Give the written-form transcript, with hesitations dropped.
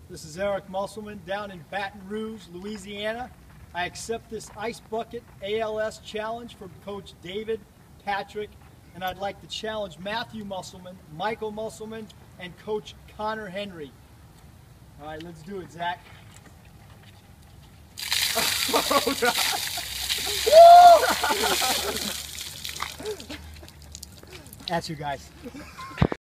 This is Eric Musselman down in Baton Rouge, Louisiana. I accept this Ice Bucket ALS challenge from Coach David Patrick, and I'd like to challenge Matthew Musselman, Michael Musselman, and Coach Connor Henry. All right, let's do it, Zach. Oh, God. That's you guys.